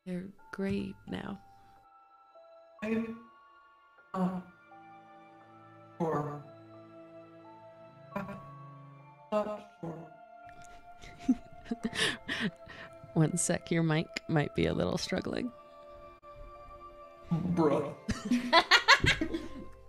They're gray now. I'm not sure. I'm not sure. One sec, your mic might be a little struggling. Bruh.